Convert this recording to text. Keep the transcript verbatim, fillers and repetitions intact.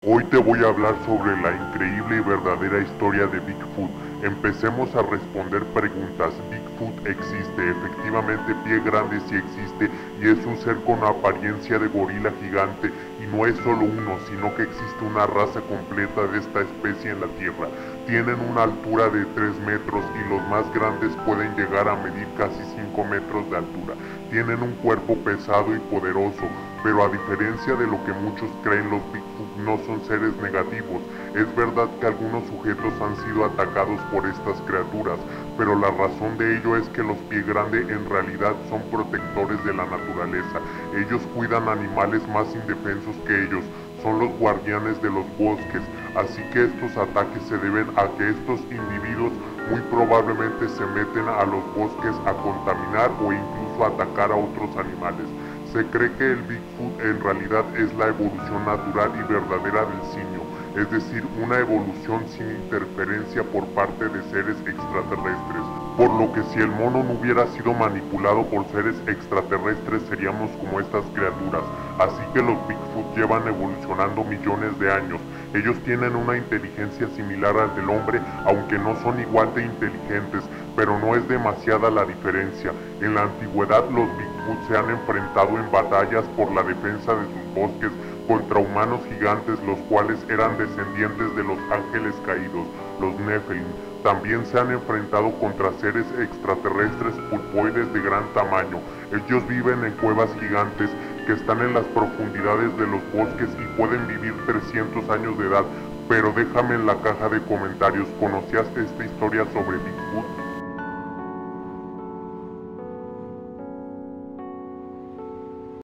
Hoy te voy a hablar sobre la increíble y verdadera historia de Bigfoot. Empecemos a responder preguntas. Bigfoot existe, efectivamente Pie Grande sí existe y es un ser con apariencia de gorila gigante y no es solo uno, sino que existe una raza completa de esta especie en la Tierra. Tienen una altura de tres metros y los más grandes pueden llegar a medir casi cinco metros de altura. Tienen un cuerpo pesado y poderoso, pero a diferencia de lo que muchos creen, los Bigfoot no son seres negativos. Es verdad que algunos sujetos han sido atacados por estas criaturas, pero la razón de ello es que los Pie Grande en realidad son protectores de la naturaleza. Ellos cuidan animales más indefensos que ellos, son los guardianes de los bosques, así que estos ataques se deben a que estos individuos muy probablemente se meten a los bosques a contaminar o incluso a atacar a otros animales. Se cree que el Bigfoot en realidad es la evolución natural y verdadera del simio, es decir, una evolución sin interferencia por parte de seres extraterrestres. Por lo que si el mono no hubiera sido manipulado por seres extraterrestres seríamos como estas criaturas. Así que los Bigfoot llevan evolucionando millones de años. Ellos tienen una inteligencia similar al del hombre, aunque no son igual de inteligentes, pero no es demasiada la diferencia. En la antigüedad los Bigfoot se han enfrentado en batallas por la defensa de sus bosques contra humanos gigantes, los cuales eran descendientes de los ángeles caídos, los Nephilim. También se han enfrentado contra seres extraterrestres pulpoides de gran tamaño. Ellos viven en cuevas gigantes que están en las profundidades de los bosques y pueden vivir trescientos años de edad. Pero déjame en la caja de comentarios, ¿conocías esta historia sobre Bigfoot?